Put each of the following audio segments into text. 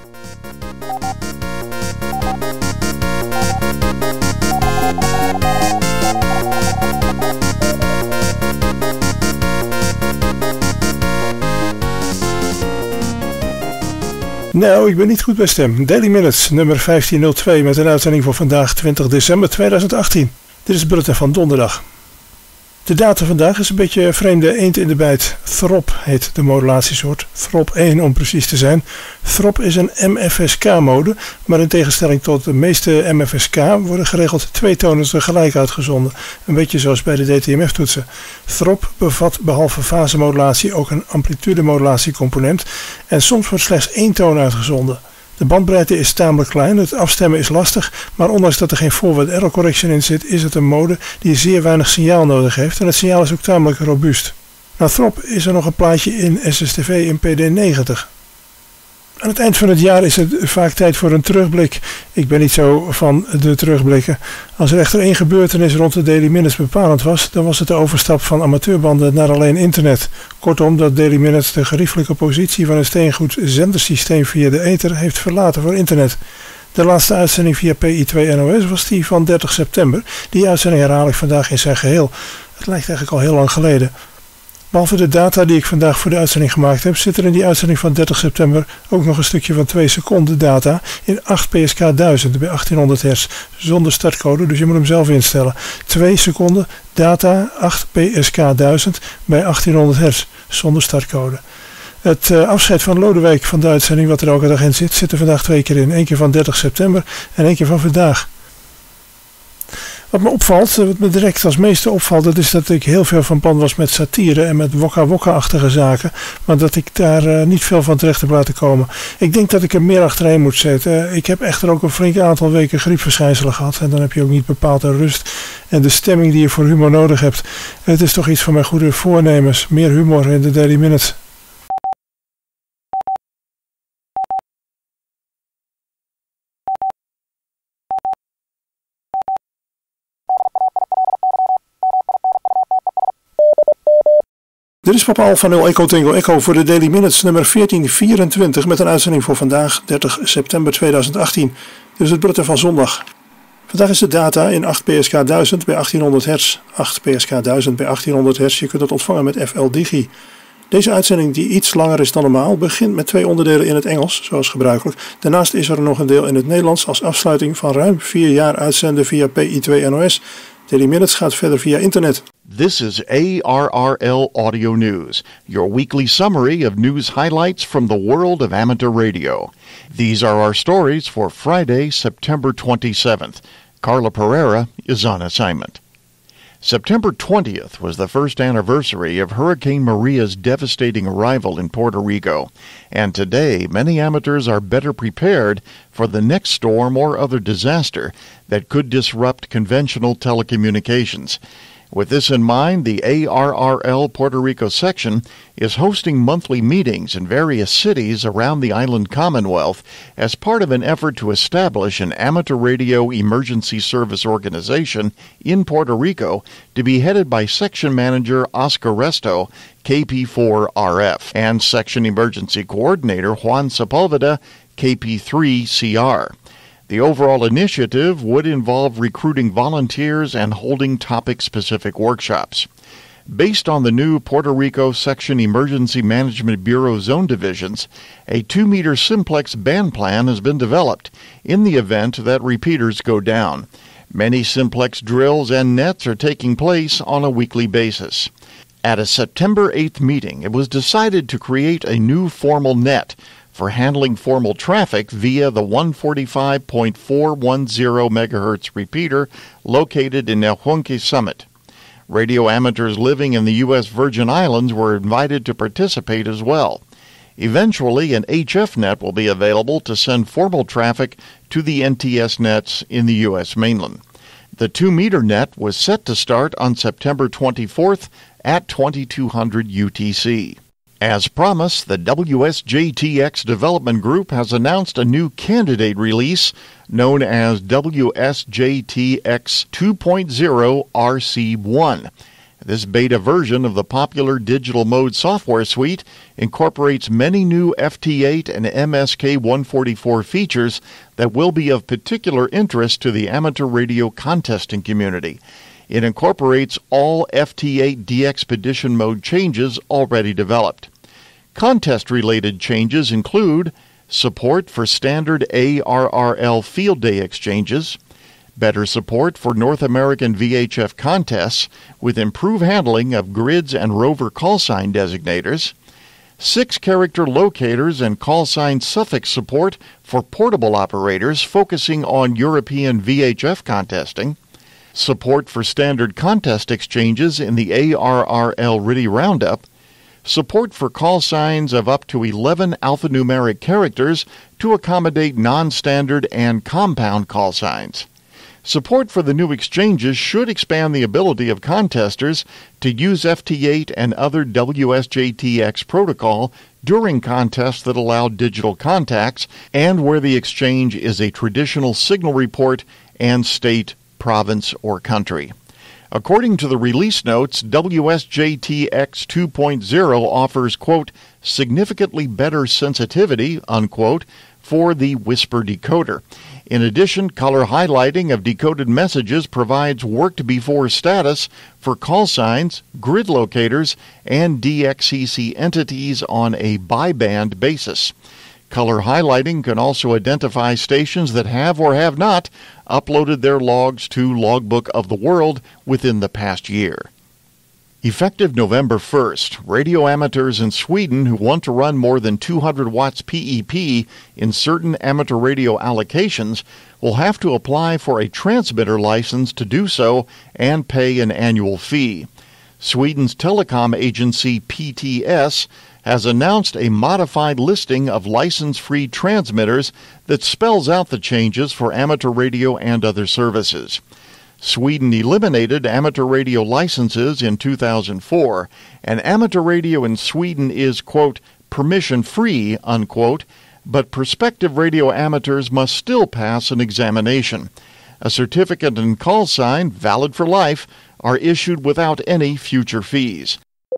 Nou, ik ben niet goed bij stem. Daily Minutes, nummer 1502 met een uitzending voor vandaag 20 december 2018. Dit is het bulletin van donderdag. De data vandaag is een beetje een vreemde eend in de bijt. Throp heet de modulatiesoort. Throp 1 om precies te zijn. Throp is een MFSK-mode, maar in tegenstelling tot de meeste MFSK worden geregeld 2 tonen tegelijk uitgezonden. Een beetje zoals bij de DTMF-toetsen. Throp bevat behalve fasemodulatie ook een amplitudemodulatiecomponent en soms wordt slechts 1 toon uitgezonden. De bandbreedte is tamelijk klein, het afstemmen is lastig, maar ondanks dat er geen forward error correction in zit, is het een mode die zeer weinig signaal nodig heeft en het signaal is ook tamelijk robuust. Na Throp is er nog een plaatje in SSTV in PD90. Aan het eind van het jaar is het vaak tijd voor een terugblik. Ik ben niet zo van de terugblikken. Als er echter één gebeurtenis rond de Daily Minutes bepalend was, dan was het de overstap van amateurbanden naar alleen internet. Kortom, dat Daily Minutes de geriefelijke positie van een steengoed zendersysteem via de ether heeft verlaten voor internet. De laatste uitzending via PI2NOS was die van 30 september. Die uitzending herhaal ik vandaag in zijn geheel. Het lijkt eigenlijk al heel lang geleden. Behalve de data die ik vandaag voor de uitzending gemaakt heb, zit er in die uitzending van 30 september ook nog een stukje van 2 seconden data in 8 PSK 1000 bij 1800 Hz zonder startcode, dus je moet hem zelf instellen. 2 seconden data 8 PSK 1000 bij 1800 Hz zonder startcode. Het afscheid van Lodewijk van de uitzending, wat er elke dag in zit, zit er vandaag 2 keer in. 1 keer van 30 september en 1 keer van vandaag. Wat me opvalt, wat me direct als meeste opvalt, dat is dat ik heel veel van plan was met satire en met wokka-wokka-achtige zaken, maar dat ik daar niet veel van terecht heb laten komen. Ik denk dat ik er meer achterheen moet zetten. Ik heb echter ook een flink aantal weken griepverschijnselen gehad en dan heb je ook niet bepaald de rust en de stemming die je voor humor nodig hebt. Het is toch iets van mijn goede voornemens, meer humor in de Daily Minutes. Dit is Papa Alpha 0 Echo Tango Echo voor de Daily Minutes nummer 1424 met een uitzending voor vandaag 30 september 2018. Dit is het bulletin van zondag. Vandaag is de data in 8 PSK 1000 bij 1800 Hz. 8 PSK 1000 bij 1800 Hz. Je kunt het ontvangen met FL Digi. Deze uitzending, die iets langer is dan normaal, begint met 2 onderdelen in het Engels, zoals gebruikelijk. Daarnaast is er nog een deel in het Nederlands als afsluiting van ruim 4 jaar uitzenden via PI2NOS. Daily Minutes gaat verder via internet. This is ARRL Audio News, your weekly summary of news highlights from the world of amateur radio. These are our stories for Friday, September 27th. Carla Pereira is on assignment. September 20th was the first anniversary of Hurricane Maria's devastating arrival in Puerto Rico, and today many amateurs are better prepared for the next storm or other disaster that could disrupt conventional telecommunications. With this in mind, the ARRL Puerto Rico section is hosting monthly meetings in various cities around the island Commonwealth as part of an effort to establish an amateur radio emergency service organization in Puerto Rico to be headed by Section Manager Oscar Resto, KP4RF, and Section Emergency Coordinator Juan Sepulveda, KP3CR. The overall initiative would involve recruiting volunteers and holding topic-specific workshops. Based on the new Puerto Rico Section Emergency Management Bureau zone divisions, a 2-meter simplex band plan has been developed in the event that repeaters go down. Many simplex drills and nets are taking place on a weekly basis. At a September 8th meeting, it was decided to create a new formal net for handling formal traffic via the 145.410 MHz repeater located in El Huenque Summit. Radio amateurs living in the U.S. Virgin Islands were invited to participate as well. Eventually, an HF net will be available to send formal traffic to the NTS nets in the U.S. mainland. The 2-meter net was set to start on September 24th at 2200 UTC. As promised, the WSJTX Development Group has announced a new candidate release known as WSJTX 2.0 RC1. This beta version of the popular Digital Mode software suite incorporates many new FT8 and MSK144 features that will be of particular interest to the amateur radio contesting community. It incorporates all FT8 DXpedition mode changes already developed. Contest-related changes include support for standard ARRL field day exchanges, better support for North American VHF contests with improved handling of grids and rover call sign designators, 6-character locators and call sign suffix support for portable operators focusing on European VHF contesting, support for standard contest exchanges in the ARRL RTTY Roundup, support for call signs of up to 11 alphanumeric characters to accommodate non-standard and compound call signs. Support for the new exchanges should expand the ability of contesters to use FT8 and other WSJTX protocol during contests that allow digital contacts and where the exchange is a traditional signal report and state, province, or country. According to the release notes, WSJTX 2.0 offers, quote, significantly better sensitivity, unquote, for the whisper decoder. In addition, color highlighting of decoded messages provides worked before status for call signs, grid locators, and DXCC entities on a bi-band basis. Color highlighting can also identify stations that have or have not uploaded their logs to Logbook of the World within the past year. Effective November 1st, radio amateurs in Sweden who want to run more than 200 watts PEP in certain amateur radio allocations will have to apply for a transmitter license to do so and pay an annual fee. Sweden's telecom agency PTS has announced a modified listing of license-free transmitters that spells out the changes for amateur radio and other services. Sweden eliminated amateur radio licenses in 2004, and amateur radio in Sweden is, quote, permission-free, unquote, but prospective radio amateurs must still pass an examination. A certificate and call sign, valid for life, are issued without any future fees.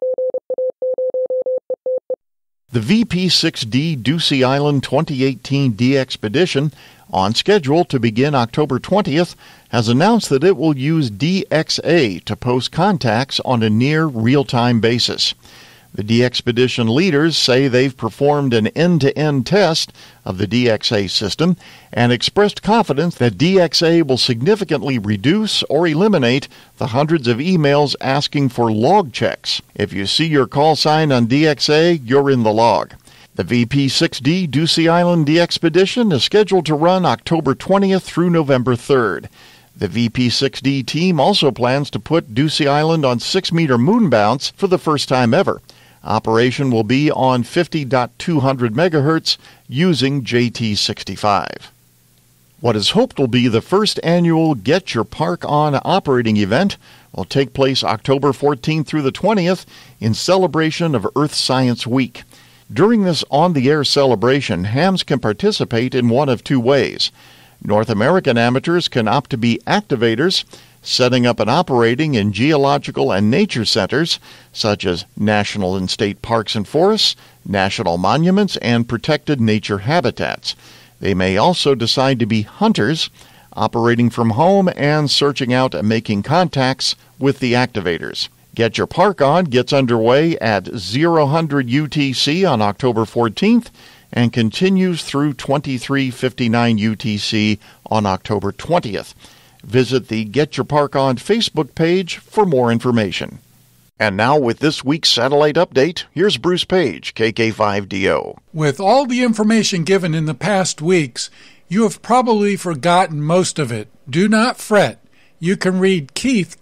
The VP6D Ducie Island 2018 DXpedition, on schedule to begin October 20th, has announced that it will use DXA to post contacts on a near real-time basis. The DXpedition leaders say they've performed an end-to-end test of the DXA system and expressed confidence that DXA will significantly reduce or eliminate the hundreds of emails asking for log checks. If you see your call sign on DXA, you're in the log. The VP6D Ducie Island DXpedition is scheduled to run October 20th through November 3rd. The VP6D team also plans to put Ducie Island on 6-meter moon bounce for the first time ever. Operation will be on 50.200 MHz using JT65. What is hoped will be the first annual Get Your Park On operating event will take place October 14th through the 20th in celebration of Earth Science Week. During this on-the-air celebration, hams can participate in one of two ways. North American amateurs can opt to be activators, setting up and operating in geological and nature centers, such as national and state parks and forests, national monuments, and protected nature habitats. They may also decide to be hunters, operating from home and searching out and making contacts with the activators. Get Your Park On gets underway at 0000 UTC on October 14th and continues through 2359 UTC on October 20th. Visit the Get Your Park On Facebook page for more information. And now with this week's satellite update, here's Bruce Page, KK5DO. With all the information given in the past weeks, you have probably forgotten most of it. Do not fret. You can read Keith,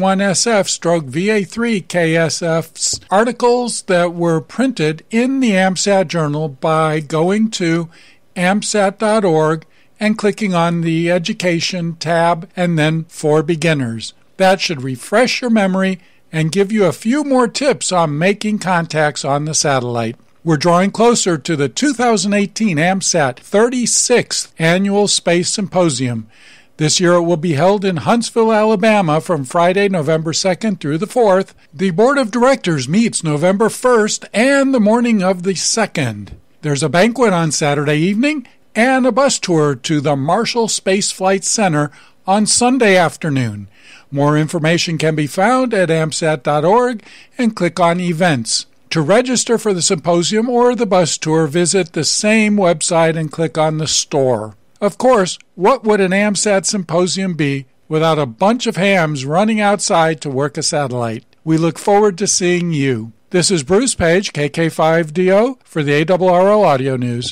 KB1SF/VA3KSF's articles that were printed in the AMSAT Journal by going to amsat.org and clicking on the Education tab and then For Beginners. That should refresh your memory and give you a few more tips on making contacts on the satellite. We're drawing closer to the 2018 AMSAT 36th Annual Space Symposium. This year it will be held in Huntsville, Alabama from Friday, November 2nd through the 4th. The Board of Directors meets November 1st and the morning of the 2nd. There's a banquet on Saturday evening and a bus tour to the Marshall Space Flight Center on Sunday afternoon. More information can be found at amsat.org and click on Events. To register for the symposium or the bus tour, visit the same website and click on the store. Of course, what would an AMSAT symposium be without a bunch of hams running outside to work a satellite? We look forward to seeing you. This is Bruce Page, KK5DO, for the ARRL Audio News.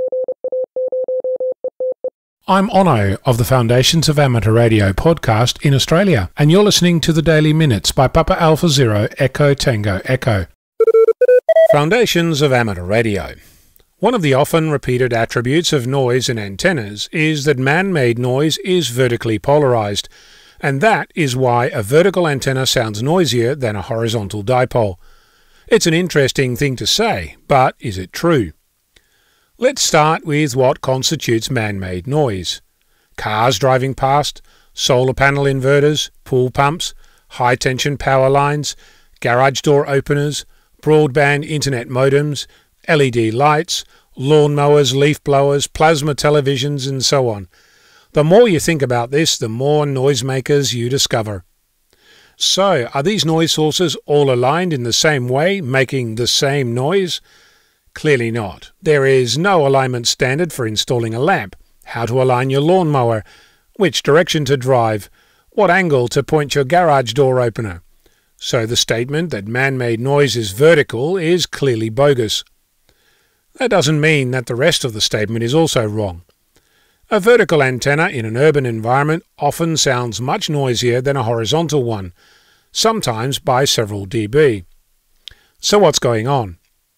I'm Onno of the Foundations of Amateur Radio podcast in Australia, and you're listening to the Daily Minutes by Papa Alpha Zero Echo Tango Echo. Foundations of Amateur Radio. One of the often repeated attributes of noise in antennas is that man-made noise is vertically polarized, and that is why a vertical antenna sounds noisier than a horizontal dipole. It's an interesting thing to say, but is it true? Let's start with what constitutes man-made noise. Cars driving past, solar panel inverters, pool pumps, high-tension power lines, garage door openers, broadband internet modems, LED lights, lawnmowers, leaf blowers, plasma televisions, and so on. The more you think about this, the more noisemakers you discover. So, are these noise sources all aligned in the same way, making the same noise? Clearly not. There is no alignment standard for installing a lamp, how to align your lawnmower, which direction to drive, what angle to point your garage door opener. So the statement that man-made noise is vertical is clearly bogus. That doesn't mean that the rest of the statement is also wrong. A vertical antenna in an urban environment often sounds much noisier than a horizontal one, sometimes by several dB. So what's going on?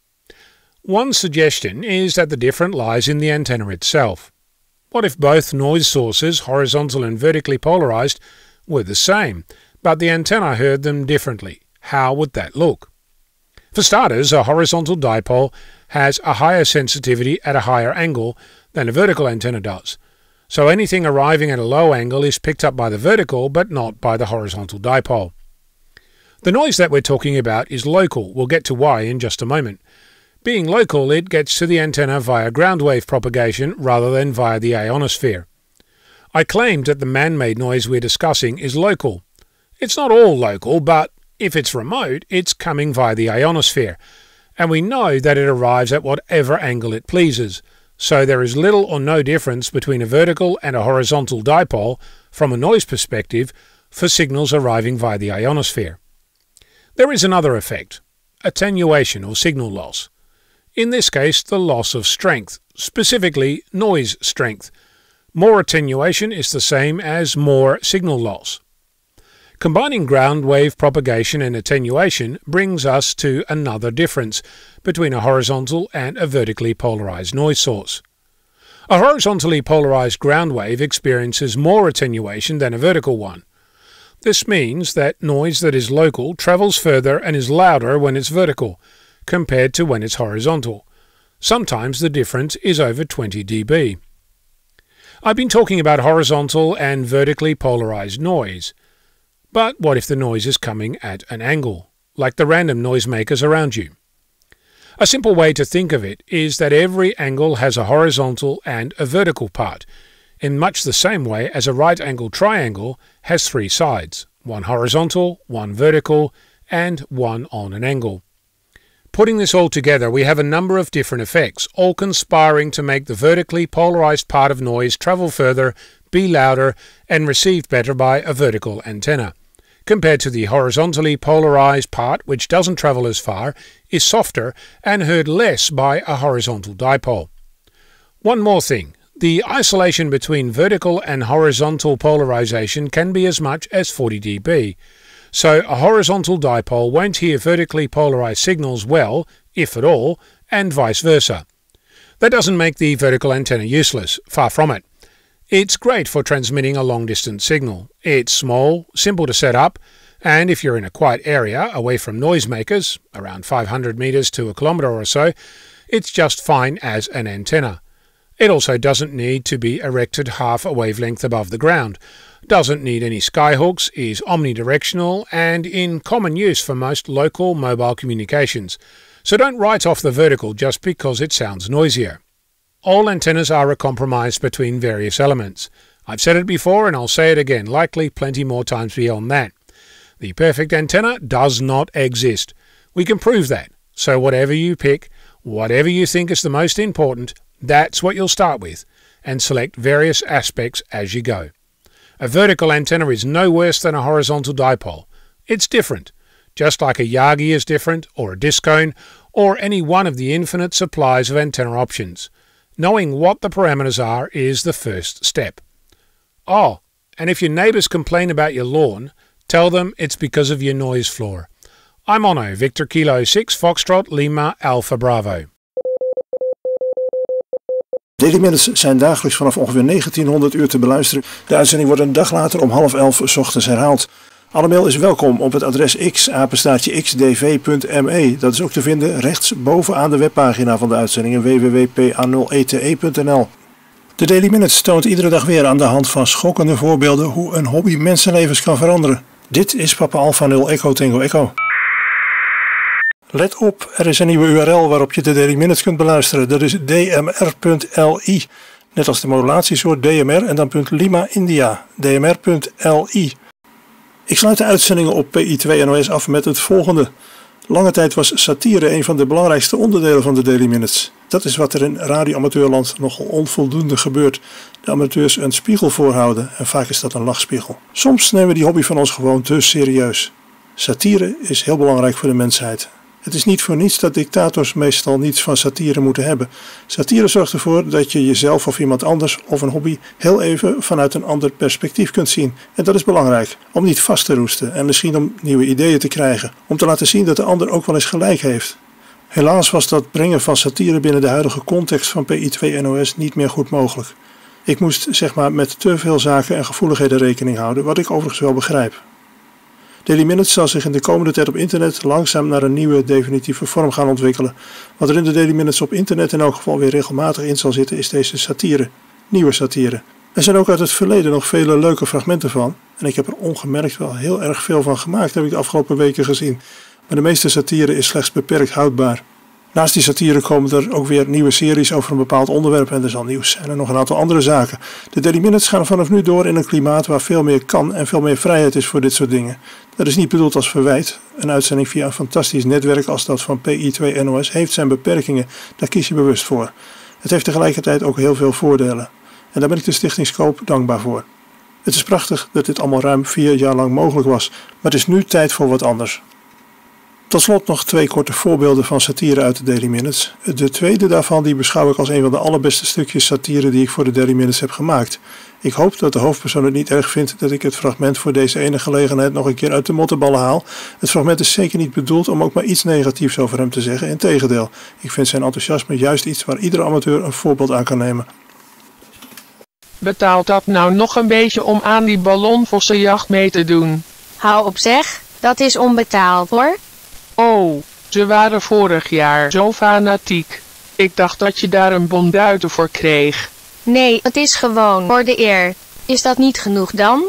One suggestion is that the difference lies in the antenna itself. What if both noise sources, horizontal and vertically polarized, were the same, but the antenna heard them differently? How would that look? For starters, a horizontal dipole has a higher sensitivity at a higher angle than a vertical antenna does, so anything arriving at a low angle is picked up by the vertical but not by the horizontal dipole. The noise that we're talking about is local. We'll get to why in just a moment. Being local, it gets to the antenna via ground wave propagation rather than via the ionosphere. I claimed that the man-made noise we're discussing is local. It's not all local, but if it's remote, it's coming via the ionosphere, and we know that it arrives at whatever angle it pleases, so there is little or no difference between a vertical and a horizontal dipole from a noise perspective for signals arriving via the ionosphere. There is another effect, attenuation or signal loss. In this case, the loss of strength, specifically noise strength. More attenuation is the same as more signal loss. Combining ground wave propagation and attenuation brings us to another difference between a horizontal and a vertically polarized noise source. A horizontally polarized ground wave experiences more attenuation than a vertical one. This means that noise that is local travels further and is louder when it's vertical, compared to when it's horizontal. Sometimes the difference is over 20 dB. I've been talking about horizontal and vertically polarized noise. But what if the noise is coming at an angle, like the random noisemakers around you? A simple way to think of it is that every angle has a horizontal and a vertical part, in much the same way as a right-angled triangle has three sides, one horizontal, one vertical, and one on an angle. Putting this all together, we have a number of different effects, all conspiring to make the vertically polarized part of noise travel further, be louder, and received better by a vertical antenna, compared to the horizontally polarized part, which doesn't travel as far, is softer, and heard less by a horizontal dipole. One more thing. The isolation between vertical and horizontal polarization can be as much as 40 dB, so a horizontal dipole won't hear vertically polarized signals well, if at all, and vice versa. That doesn't make the vertical antenna useless, far from it. It's great for transmitting a long-distance signal. It's small, simple to set up, and if you're in a quiet area away from noisemakers, around 500 meters to a kilometer or so, it's just fine as an antenna. It also doesn't need to be erected half a wavelength above the ground, doesn't need any skyhooks, is omnidirectional and in common use for most local mobile communications. So don't write off the vertical just because it sounds noisier. All antennas are a compromise between various elements. I've said it before and I'll say it again, likely plenty more times beyond that. The perfect antenna does not exist. We can prove that. So whatever you pick, whatever you think is the most important, that's what you'll start with, and select various aspects as you go. A vertical antenna is no worse than a horizontal dipole. It's different, just like a Yagi is different, or a disc cone, or any one of the infinite supplies of antenna options. Knowing what the parameters are is the first step. Oh, and if your neighbours complain about your lawn, tell them it's because of your noise floor. I'm Onno, Victor Kilo 6, Foxtrot, Lima, Alpha Bravo. Daily Minutes zijn dagelijks vanaf ongeveer 1900 uur te beluisteren. De uitzending wordt een dag later om 10:30 's ochtends herhaald. Alle mail is welkom op het adres x@xdv.me. Dat is ook te vinden rechts bovenaan de webpagina van de uitzendingen www.pa0ete.nl. De Daily Minutes toont iedere dag weer aan de hand van schokkende voorbeelden hoe een hobby mensenlevens kan veranderen. Dit is Papa Alpha 0 Echo Tango Echo. Let op, er is een nieuwe URL waarop je de Daily Minutes kunt beluisteren. Dat is dmr.li. Net als de modulatiesoort DMR en dan .Lima India. dmr.li. Ik sluit de uitzendingen op PI2 NOS af met het volgende. Lange tijd was satire een van de belangrijkste onderdelen van de Daily Minutes. Dat is wat er in radioamateurland nogal onvoldoende gebeurt. De amateurs een spiegel voorhouden en vaak is dat een lachspiegel. Soms nemen we die hobby van ons gewoon te serieus. Satire is heel belangrijk voor de mensheid. Het is niet voor niets dat dictators meestal niets van satire moeten hebben. Satire zorgt ervoor dat je jezelf of iemand anders of een hobby heel even vanuit een ander perspectief kunt zien. En dat is belangrijk, om niet vast te roesten en misschien om nieuwe ideeën te krijgen. Om te laten zien dat de ander ook wel eens gelijk heeft. Helaas was dat brengen van satire binnen de huidige context van PI2 NOS niet meer goed mogelijk. Ik moest met te veel zaken en gevoeligheden rekening houden, wat ik overigens wel begrijp. Daily Minutes zal zich in de komende tijd op internet langzaam naar een nieuwe definitieve vorm gaan ontwikkelen. Wat er in de Daily Minutes op internet in elk geval weer regelmatig in zal zitten is deze satire, nieuwe satire. Er zijn ook uit het verleden nog vele leuke fragmenten van en ik heb er ongemerkt wel heel erg veel van gemaakt, heb ik de afgelopen weken gezien. Maar de meeste satire is slechts beperkt houdbaar. Naast die satire komen er ook weer nieuwe series over een bepaald onderwerp en er zal nieuws zijn en nog een aantal andere zaken. De Daily Minutes gaan vanaf nu door in een klimaat waar veel meer kan en veel meer vrijheid is voor dit soort dingen. Dat is niet bedoeld als verwijt. Een uitzending via een fantastisch netwerk als dat van PI2 NOS heeft zijn beperkingen, daar kies je bewust voor. Het heeft tegelijkertijd ook heel veel voordelen. En daar ben ik de Stichting Scope dankbaar voor. Het is prachtig dat dit allemaal ruim 4 jaar lang mogelijk was, maar het is nu tijd voor wat anders. Tot slot nog 2 korte voorbeelden van satire uit de Daily Minutes. De tweede daarvan die beschouw ik als een van de allerbeste stukjes satire die ik voor de Daily Minutes heb gemaakt. Ik hoop dat de hoofdpersoon het niet erg vindt dat ik het fragment voor deze ene gelegenheid nog een keer uit de mottenballen haal. Het fragment is zeker niet bedoeld om ook maar iets negatiefs over hem te zeggen. Integendeel, ik vind zijn enthousiasme juist iets waar iedere amateur een voorbeeld aan kan nemen. Betaalt dat nou nog een beetje om aan die ballonvossenjacht mee te doen? Hou op zeg, dat is onbetaald hoor. Oh, ze waren vorig jaar zo fanatiek. Ik dacht dat je daar een bon duiten voor kreeg. Nee, het is gewoon voor de eer. Is dat niet genoeg dan?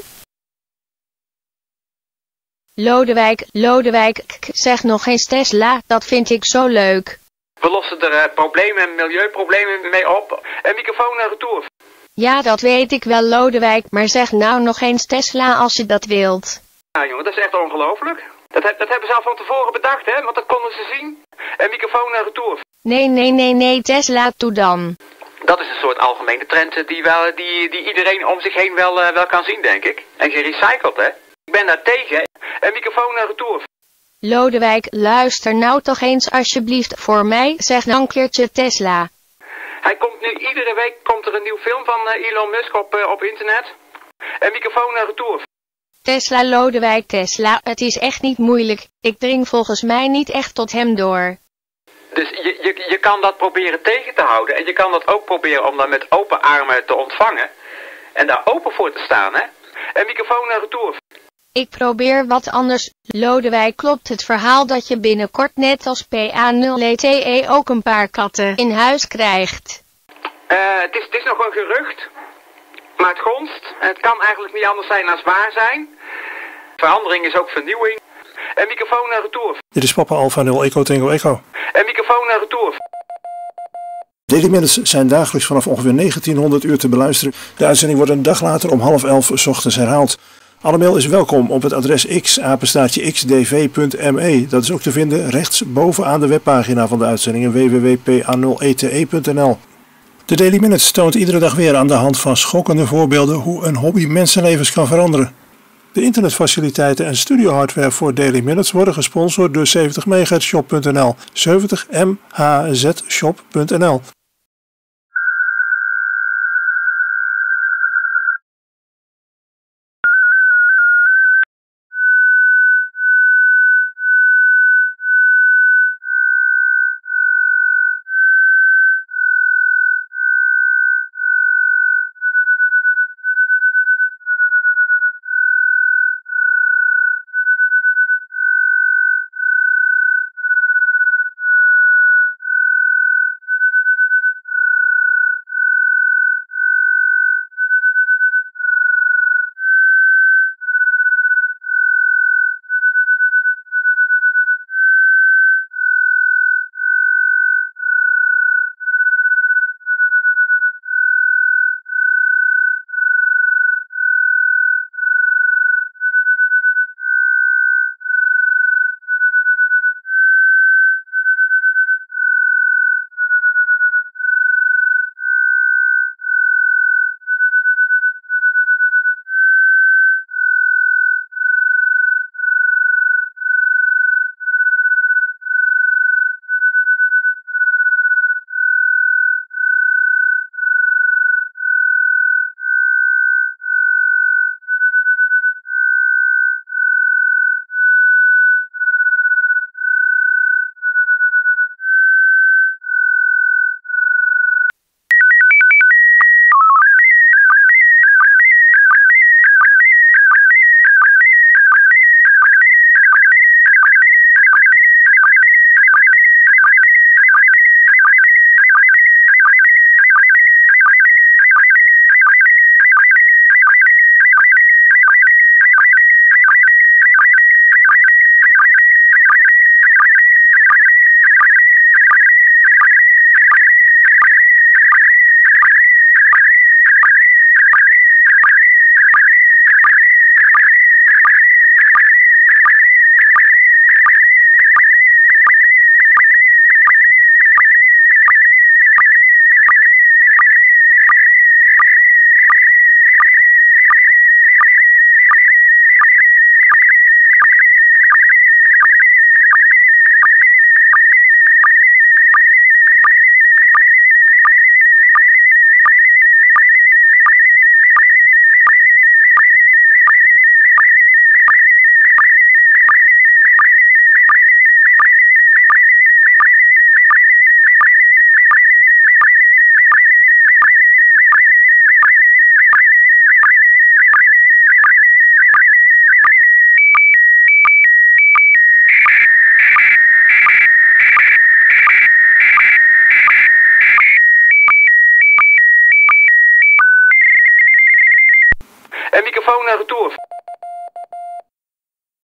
Lodewijk, zeg nog eens Tesla, dat vind ik zo leuk. We lossen er problemen en milieuproblemen mee op. En microfoon naar retour. Ja, dat weet ik wel Lodewijk, maar zeg nou nog eens Tesla als je dat wilt. Ja jongen, dat is echt ongelooflijk. Dat hebben ze al van tevoren bedacht, hè? Want dat konden ze zien. En microfoon naar retour. Nee, Tesla, toe dan. Dat is een soort algemene trend die iedereen om zich heen wel kan zien, denk ik. En gerecycled, hè? Ik ben daar tegen. En microfoon naar retour. Lodewijk, luister nou toch eens alsjeblieft voor mij, zeg nou een keertje Tesla. Hij komt nu, iedere week komt er een nieuw film van Elon Musk op internet. En microfoon naar retour. Tesla, Lodewijk, Tesla, het is echt niet moeilijk. Ik dring volgens mij niet echt tot hem door. Dus je kan dat proberen tegen te houden. En je kan dat ook proberen om dat met open armen te ontvangen. En daar open voor te staan, hè. En microfoon naar retour. Ik probeer wat anders. Lodewijk, klopt het verhaal dat je binnenkort net als PA0ETE ook een paar katten in huis krijgt? Het is nog een gerucht, maar het gonst. Het kan eigenlijk niet anders zijn dan waar zijn. Verandering is ook vernieuwing. En microfoon naar retour. Dit is Papa Alpha 0 Echo Tango Echo. En microfoon naar retour. Daily Minutes zijn dagelijks vanaf ongeveer 1900 uur te beluisteren. De uitzending wordt een dag later om 10:30 's ochtends herhaald. Alle mail is welkom op het adres x@xdv.me. Dat is ook te vinden rechts bovenaan de webpagina van de uitzendingen www.pa0ete.nl. De Daily Minutes toont iedere dag weer aan de hand van schokkende voorbeelden hoe een hobby mensenlevens kan veranderen. De internetfaciliteiten en studiohardware voor Daily Minutes worden gesponsord door 70mhzshop.nl, 70mhzshop.nl. En microfoon naar retour.